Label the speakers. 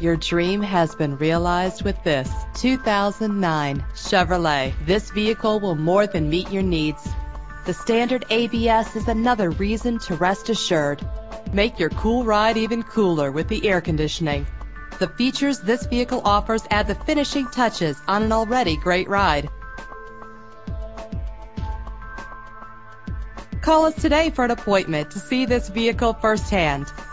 Speaker 1: Your dream has been realized with this 2009 Chevrolet. This vehicle will more than meet your needs. The standard ABS is another reason to rest assured. Make your cool ride even cooler with the air conditioning. The features this vehicle offers add the finishing touches on an already great ride. Call us today for an appointment to see this vehicle firsthand.